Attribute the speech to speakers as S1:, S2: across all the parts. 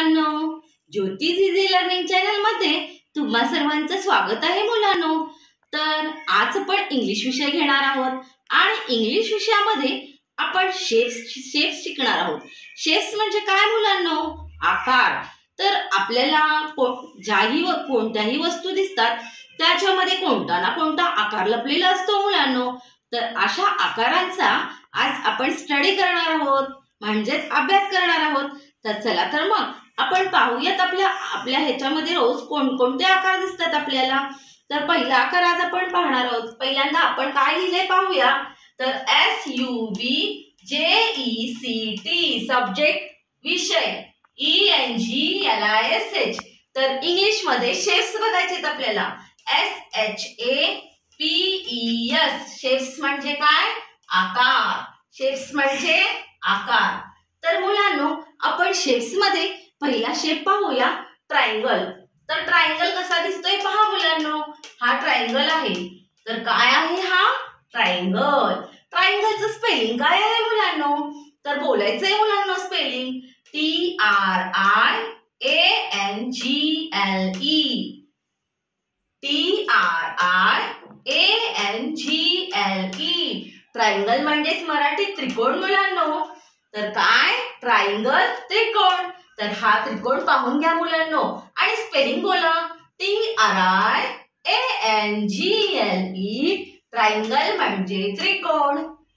S1: मुलांनो, ज्योती झिझी learning channel मध्ये तुम्हा सर्वांचं स्वागत आहे मुलांनो. तर आज आपण इंग्लिश विषय घेणार आहोत आणि इंग्लिश विषयामध्ये आपण शेप्स शिकणार आहोत. शेप्स म्हणजे काय मुलांनो? आकार. तर आपल्याला कोणत्याही वस्तू दिसतात त्याच्यामध्ये कोणता ना कोणता आकार लपलेला असतो मुलांनो. तर अशा आकारांचा आज आपण स्टडी करणार आहोत, म्हणजेच अभ्यास करणार आहोत. तर चला तर मग आपण पाहूयात आपल्या ह्याच्यामध्ये रोज कोणकोणते आकार दिसतात आपल्याला. तर पहिला आकार आज आपण पाहणार आहोत. पहिल्यांदा आपण काय लिहिलंय पाहूया. तर SUBJECT सब्जेक्ट विषय ENGLISH. तर इंग्लिश मध्ये शेप्स बघायचे आपल्याला. SHAPES शेप्स म्हणजे काय? आकार. शेप्स म्हणजे आकार. तर मुलांनो, आपण शेप्स मध्ये पहिला शेप पाहूया, ट्रायंगल. तर ट्रायंगल कसा दिसतोय पहा मुलांनो. हा ट्रायंगल आहे. तर काय आहे हा? ट्रायंगल. ट्रायंगलचं स्पेलिंग काय आहे मुलांनो? तर बोलायचंय मुलांनो स्पेलिंग TRIANGLE. ट्रायंगल म्हणजेच मराठी त्रिकोण मुलांनो. तर काय? ट्रायंगल, त्रिकोण. तर हा त्रिकोण पाहून घ्या मुलांनो आणि स्पेलिंग बोला. TRIANGLE. ट्रायंगल म्हणजे त्रिकोण.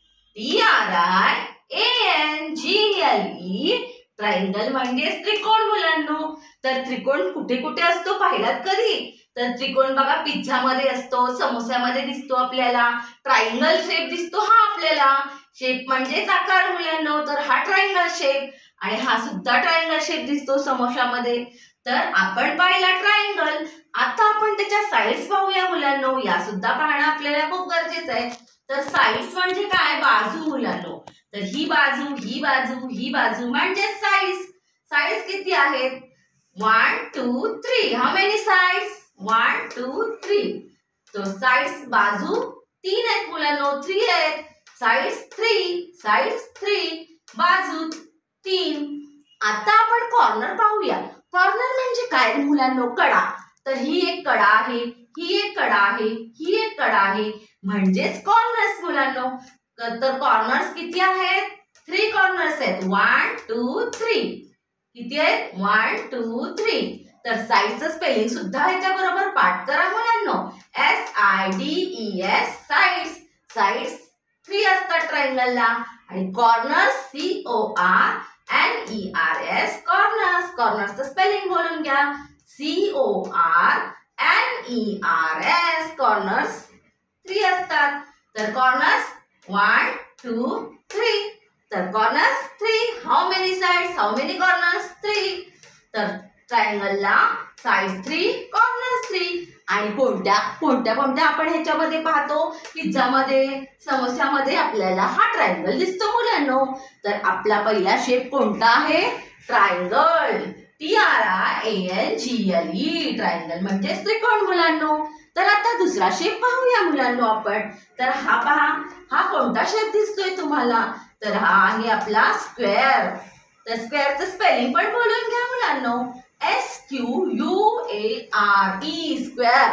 S1: TRIANGLE. ट्रायंगल म्हणजे त्रिकोण मुलांनो. तर त्रिकोण कुठे कुठे असतो पाहिलात कधी? तर त्रिकोण बघा पिझ्झा मध्ये असतो, समोस्यामध्ये दिसतो आपल्याला. ट्रायंगल शेप दिसतो हा आपल्याला. शेप म्हणजेच आकार मुलांनो. तर हा ट्रायंगल शेप आणि हा सुद्धा ट्रायंगल शेप दिसतो समोस्यामध्ये. तर आपण पाहिला ट्रायंगल. आता आपण त्याच्या साइड्स पाहूया मुलांनो. या सुद्धा पाहणं आपल्याला खूप गरजेचं आहे. तर साइड्स म्हणजे काय? बाजू मुलांनो. तर ही बाजू, ही बाजू, ही बाजू म्हणजे साइड्स. साइड्स किती आहेत? 1 2 3. How many sides? 1 2 3. तो साइड्स बाजू 3 आहेत मुलांनो. 3 आहेत. साइड्स 3. साइड्स 3. बाजू 3. आता आपण कॉर्नर पाहूया. कॉर्नर म्हणजे काय मुलांनो? कडा. तर ही एक कडा आहे, ही एक कडा आहे, ही एक कडा आहे, म्हणजेच कॉर्नर्स मुलांनो. तर कॉर्नर्स किती आहेत? 3 कॉर्नर्स आहेत. 1 2 3. किती आहेत? 1 2 3. तर साइडचं स्पेलिंग सुद्धा ह्याच्या बरोबर पाठ करा मुलांनो. SIDES. साइड्स. साइड्स 3 असतात ट्रायंगलला. आणि कॉर्नर्स CORNERS. कॉर्नर्स. कॉर्नर्सचं स्पेलिंग बोलून घ्या. CORNERS. कॉर्नर्स 3 असतात. तर कॉर्नर्स 1 2 3. तर corners 3. How many sides? How many corners? 3. तर ट्रायंगलला साइड 3, कॉर्नर्स 3. आणि कोणत्या आपण ह्याच्यामध्ये पाहतो? पिझ्झामध्ये, समोस्यामध्ये आपल्याला हा ट्रायंगल दिसतो मुलांनो. तर आपला पहिला शेप कोणता आहे? ट्रायंगल. TRIANGLE. ट्रायंगल म्हणजे त्रिकोण मुलांनो. तर आता दुसरा शेप पाहूया मुलांनो आपण. तर हा पहा, हा कोणता शेप दिसतोय तुम्हाला? तर हा आहे आपला स्क्वेअर. तर स्क्वेअरचं स्पेलिंग पण बोलून घ्या मुलांनो. SQUARE. स्क्वेअर.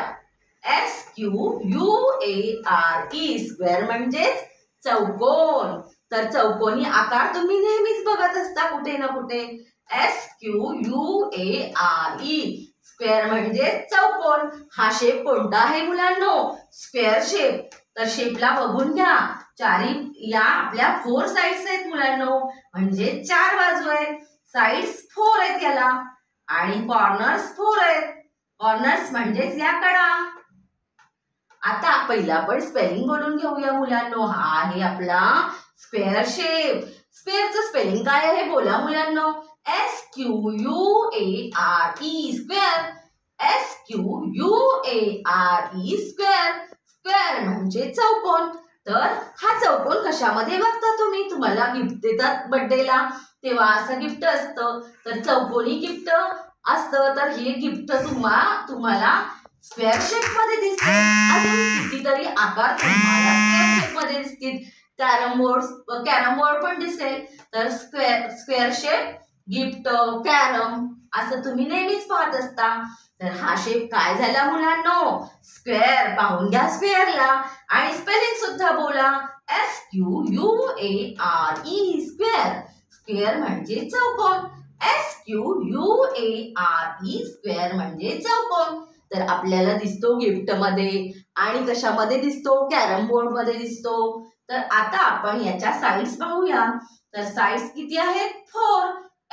S1: SQUARE. स्क्वेअर म्हणजेच चौकोन. तर चौकोनी आकार तुम्ही नेहमीच बघत असता कुठे ना कुठे. SQUARE. स्क्वेअर म्हणजे चौकोन. हा शेप कोणता आहे मुलांनो? Square shape. तर शेपला बघून घ्या. या आपल्या 4 साइड्स आहेत मुलांनो. म्हणजे 4 बाजू आहेत. साइड्स 4 आहेत याला. आणि कॉर्नर्स 4 आहेत. कॉर्नर्स म्हणजेच या कडा. आता पहिला आपण स्पेलिंग बोलून घेऊया मुलांनो. हा आहे आपला स्क्वेअर शेप. स्क्वेअरचं स्पेलिंग काय आहे बोला मुलांनो. SQUARE. Square. SQUARE. Square. Square म्हणजे चौकोन. तर हा चौकोन कशामध्ये बघता तुम्ही? तुम्हाला गिफ्ट देतात बर्थडेला तेव्हा असं गिफ्ट असतं. तर चौकोनी गिफ्ट असतं. तर हे गिफ्ट तुम्हाला स्क्वेअर शेप मध्ये दिसते. अजून कितीतरी आकार तुम्हाला स्क्वेअर शेप मध्ये दिसतील. कॅरम बोर्ड पण दिसेल. तर स्क्वेअर शेप गिफ्ट, कॅरम असं तुम्ही नेहमीच पाहत असता. तर हा शेप काय झाला मुलांनो? स्क्वेअर. पाहून घ्या स्क्वेअरला आणि स्पेलिंग सुद्धा बोला. SQUARE square. स्क्वेअर म्हणजे चौकोन. SQUARE स्क्वेअर म्हणजे चौकोन. तर आपल्याला दिसतो गिफ्ट मध्ये आणि कशामध्ये दिसतो? कॅरम बोर्ड मध्ये दिसतो. तर आता आपण याच्या साइड्स पाहूया. तर साइड्स किती आहेत? 4.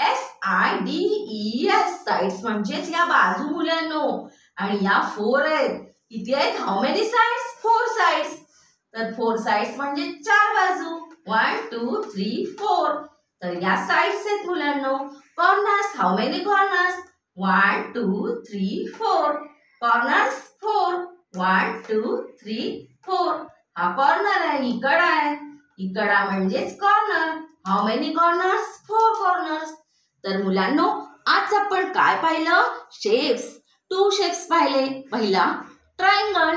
S1: SIDES साइड्स म्हणजेच या बाजू मुलांनो. आणि या 4 आहेत. किती आहेत? How many sides? 4 साइड्स. तर 4 साइड्स म्हणजे 4 बाजू. 1 2 3 4. तर या साइड्स आहेत मुलांनो. Corners, how many corners? 1 2 3 4. Corners 4. 1 2 3 4. हा कॉर्नर आहे, ही कडा आहे. ही कडा म्हणजेच corner. How many corners? 4 corners. तर मुलांनो आज आपण काय पाहिलं? शेप्स. 2 शेप्स पाहिले. पहिला ट्रायंगल.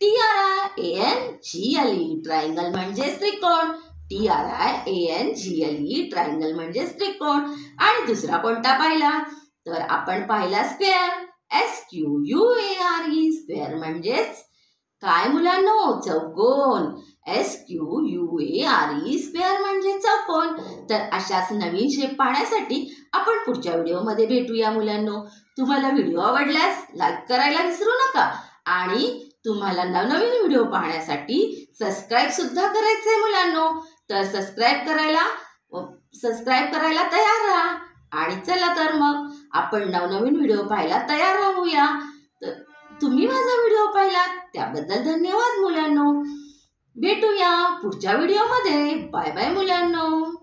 S1: TRIANGLE ट्रायंगल म्हणजे त्रिकोण. TRIANGLE ट्रायंगल म्हणजे त्रिकोण. आणि दुसरा कोणता पाहिला? तर आपण पाहिला स्क्वेअर. SQUARE स्क्वेअर म्हणजेच काय मुलांनो? चौकोन. SQUARE स्क्वेअर म्हणजे चौकोन. तर अशाच नवीन शेप पाहण्यासाठी आपण पुढच्या व्हिडिओमध्ये भेटूया मुलांनो. तुम्हाला व्हिडिओ आवडल्यास लाईक करायला विसरू नका आणि तुम्हाला नवनवीन व्हिडिओ पाहण्यासाठी सबस्क्राईब सुद्धा करायचंय मुलांनो. तर सबस्क्राईब करायला तयार राहा. आणि चला तर मग आपण नवनवीन व्हिडिओ पाहायला तयार राहूया. तर तुम्ही माझा व्हिडिओ पाहिला त्याबद्दल धन्यवाद मुलांनो. भेटूया पुढच्या व्हिडिओमध्ये. बाय बाय मुलांनो.